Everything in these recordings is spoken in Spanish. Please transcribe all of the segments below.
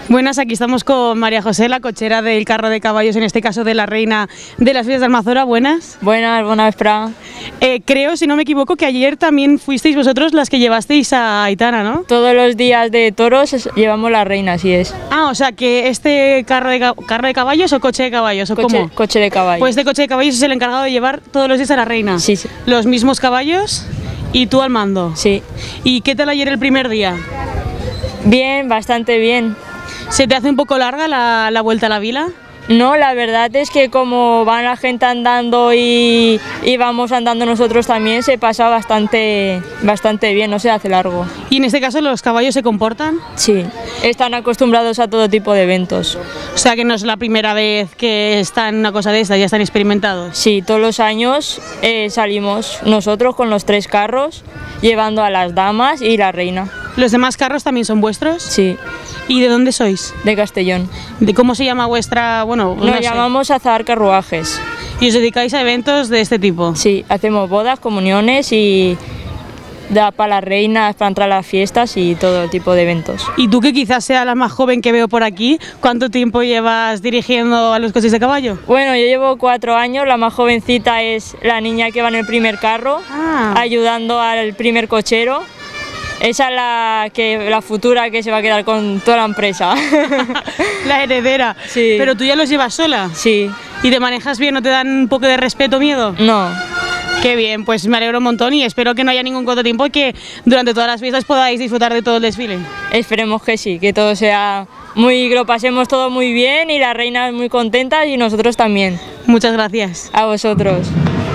Buenas, aquí estamos con María José, la cochera del carro de caballos, en este caso de la reina de las fiestas de Almazora. Buenas. Buenas, Fran. Creo, si no me equivoco, que ayer también fuisteis vosotros las que llevasteis a Aitana, ¿no? Todos los días de toros llevamos la reina, así es. Ah, o sea, que este carro de caballos o coche de caballos, ¿o cómo? Coche de caballos. Pues este coche de caballos es el encargado de llevar todos los días a la reina. Sí, sí. Los mismos caballos y tú al mando. Sí. ¿Y qué tal ayer el primer día? Bien, bastante bien. ¿Se te hace un poco larga la vuelta a la vila? No, la verdad es que como va la gente andando y vamos andando nosotros también, se pasa bastante bien, no se hace largo. ¿Y en este caso los caballos se comportan? Sí, están acostumbrados a todo tipo de eventos. O sea que no es la primera vez que están en una cosa de esta, ya están experimentados. Sí, todos los años salimos nosotros con los 3 carros, llevando a las damas y la reina. ¿Los demás carros también son vuestros? Sí. ¿Y de dónde sois? De Castellón. ¿De cómo se llama vuestra...? Bueno, Nos llamamos Azahar Carruajes. ¿Y os dedicáis a eventos de este tipo? Sí, hacemos bodas, comuniones y para las reinas, para entrar a las fiestas y todo tipo de eventos. ¿Y tú, que quizás sea la más joven que veo por aquí, cuánto tiempo llevas dirigiendo a los coches de caballo? Bueno, yo llevo 4 años, la más jovencita es la niña que va en el primer carro, ayudando al primer cochero. Esa es la futura que se va a quedar con toda la empresa. La heredera. Sí. ¿Pero tú ya los llevas sola? Sí. ¿Y te manejas bien? ¿No te dan un poco de respeto o miedo? No. Qué bien, pues me alegro un montón y espero que no haya ningún contratiempo y que durante todas las fiestas podáis disfrutar de todo el desfile. Esperemos que sí, que todo sea que lo pasemos todo muy bien y las reinas muy contentas y nosotros también. Muchas gracias. A vosotros.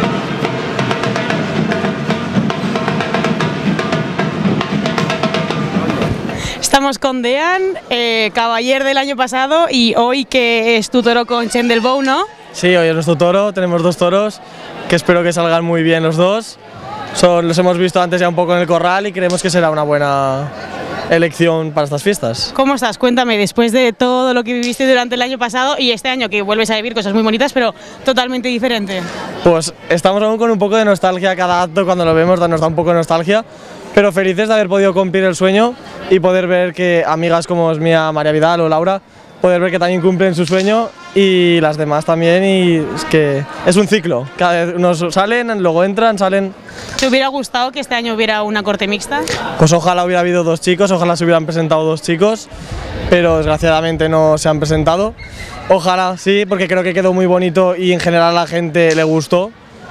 Estamos con Dean, caballer del año pasado, y hoy que es tu toro con Chen del Bou, ¿no? Sí, hoy es nuestro toro, tenemos 2 toros que espero que salgan muy bien los dos. Los hemos visto antes ya un poco en el corral y creemos que será una buena elección para estas fiestas. ¿Cómo estás? Cuéntame, después de todo lo que viviste durante el año pasado y este año que vuelves a vivir cosas muy bonitas, pero totalmente diferente. Pues estamos aún con un poco de nostalgia cada acto, cuando lo vemos nos da un poco de nostalgia, pero felices de haber podido cumplir el sueño y poder ver que amigas como es mía, María Vidal o Laura, poder ver que también cumplen su sueño y las demás también, y es que es un ciclo, cada vez unos salen, luego entran, salen. ¿Te hubiera gustado que este año hubiera una corte mixta? Pues ojalá hubiera habido 2 chicos, ojalá se hubieran presentado 2 chicos, pero desgraciadamente no se han presentado. Ojalá sí, porque creo que quedó muy bonito y en general a la gente le gustó,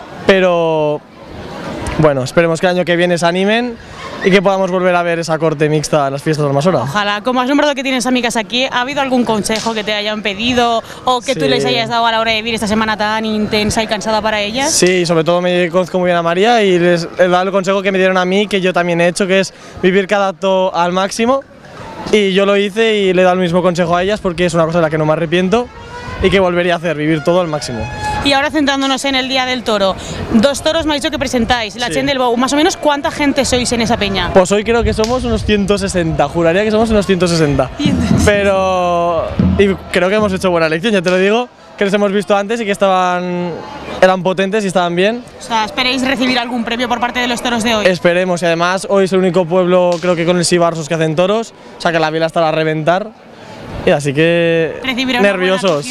pero bueno, esperemos que el año que viene se animen y que podamos volver a ver esa corte mixta en las fiestas de Almazora. Ojalá. Como has nombrado que tienes amigas aquí, ¿ha habido algún consejo que te hayan pedido o que tú les hayas dado a la hora de vivir esta semana tan intensa y cansada para ellas? Sí, sobre todo me conozco muy bien a María y les he dado el consejo que me dieron a mí, que yo también he hecho, que es vivir cada acto al máximo, y yo lo hice y le he dado el mismo consejo a ellas porque es una cosa de la que no me arrepiento y que volvería a hacer, vivir todo al máximo. Y ahora centrándonos en el día del toro, 2 toros me ha dicho que presentáis, la Chen del Bou. Más o menos, ¿cuánta gente sois en esa peña? Pues hoy creo que somos unos 160, juraría que somos unos 160. Pero creo que hemos hecho buena elección, ya te lo digo, que les hemos visto antes y que eran potentes y estaban bien. O sea, ¿esperéis recibir algún premio por parte de los toros de hoy? Esperemos, y además hoy es el único pueblo, creo que con el Sibarsos, que hacen toros, o sea que la vila estará a reventar. Y así que nerviosos,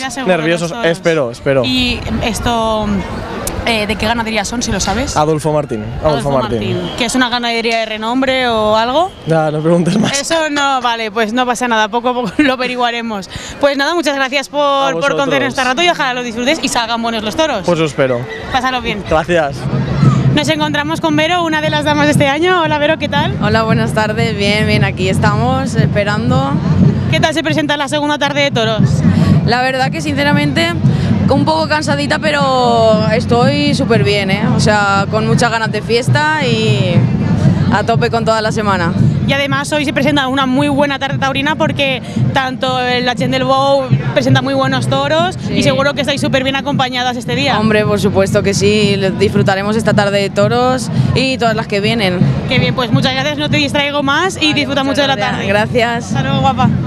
espero. ¿Y esto de qué ganadería son, si lo sabes? Adolfo Martín. ¿Que es una ganadería de renombre o algo? Ya, no preguntes más. Eso no, vale, pues no pasa nada, poco a poco lo averiguaremos. Pues nada, muchas gracias por contarnos este rato y ojalá lo disfrutes y salgan buenos los toros. Pues lo espero. Pásalo bien. Gracias. Nos encontramos con Vero, una de las damas de este año. Hola Vero, ¿qué tal? Hola, buenas tardes, bien, aquí estamos esperando. ¿Qué tal se presenta la segunda tarde de toros? La verdad que sinceramente un poco cansadita, pero estoy súper bien, o sea, con muchas ganas de fiesta y a tope con toda la semana. Y además hoy se presenta una muy buena tarde taurina porque tanto la Chen del Bou presenta muy buenos toros, sí, y seguro que estáis súper bien acompañadas este día. Hombre, por supuesto que sí, disfrutaremos esta tarde de toros y todas las que vienen. Qué bien, pues muchas gracias, no te distraigo más y disfruta mucho de la tarde. Gracias. Hasta luego, guapa.